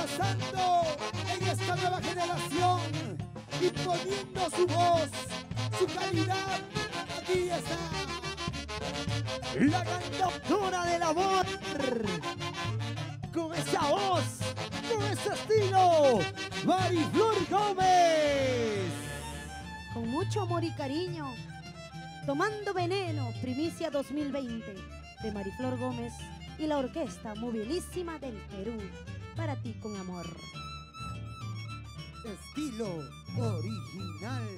pasando en esta nueva generación, imponiendo su voz, su calidad. Aquí está la cantautora del amor, con esa voz, con ese estilo, Mariflor Gómez. Con mucho amor y cariño, Tomando Veneno, primicia 2020 de Mariflor Gómez y la Orquesta Movilísima del Perú, para ti con amor. Estilo original.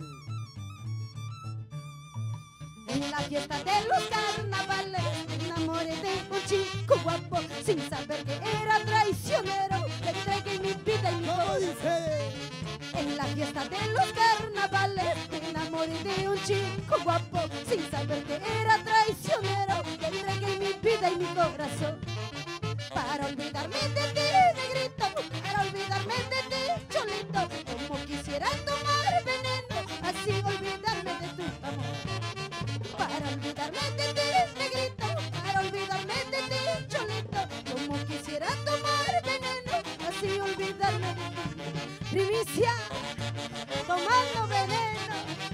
En la fiesta de los carnavales me enamoré de un chico guapo, sin saber que era traicionero, le entregué mi vida y mi ¿Cómo corazón. dice? En la fiesta de los carnavales me enamoré de un chico guapo, sin saber que era traicionero, le entregué mi vida y mi corazón. Para olvidarme de ti, negrito, para olvidarme de ti, cholito, como quisiera tomar veneno, así olvidarme de tu amor. Para olvidarme de ti, negrito, para olvidarme de ti, cholito, como quisiera tomar veneno, así olvidarme de ti. Primicia, Tomando Veneno.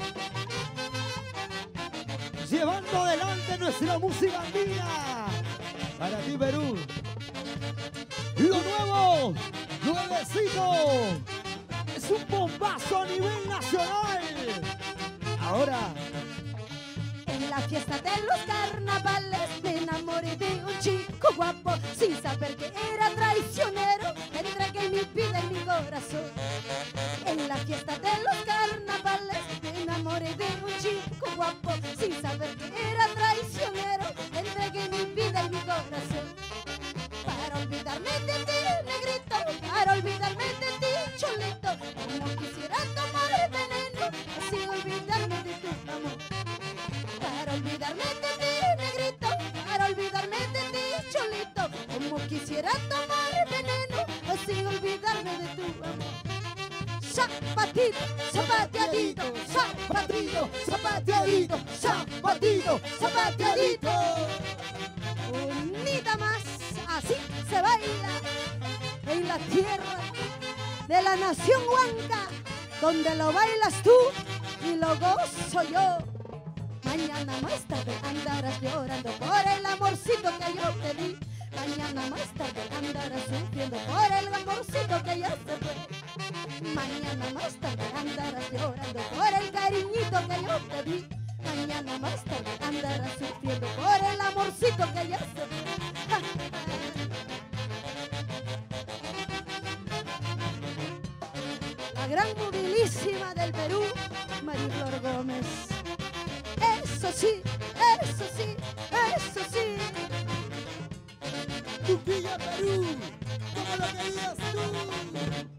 Llevando adelante nuestra música andina. Para ti, Perú. Lo nuevo, nuevecito. Es un bombazo a nivel nacional. Ahora, En la fiesta de los carnavales me enamoré de un chico guapo, sin saber que era traicionero, le entregué mi vida y mi corazón. En la fiesta de los carnavales me enamoré de un chico guapo, sin saber que era traicionero, le entregué mi vida y mi corazón. Para olvidarme de ti, negrito, para olvidarme de ti, cholito, como quisiera tomar veneno, así olvidarme de tu amor. Para olvidarme de ti, negrito, para olvidarme de ti, cholito, como quisiera tomar veneno, así olvidarme de tu amor. Zapatito, zapateadito, zapatito, zapateadito, zapatito, zapateadito. Unida más, así se baila en la tierra de la nación huanca, donde lo bailas tú y lo gozo yo. Mañana más tarde andarás llorando por el amorcito que yo te di. Mañana más tarde andarás sufriendo por el amorcito que ya se fue. Mañana más tarde andarás llorando por el cariñito que yo te di. Mañana más tarde andarás sufriendo por el amorcito que ya se fue. La gran movilísima del Perú, Mariflor Gómez. Eso sí, eso sí, eso sí. Tuquilla, Perú, como lo querías tú.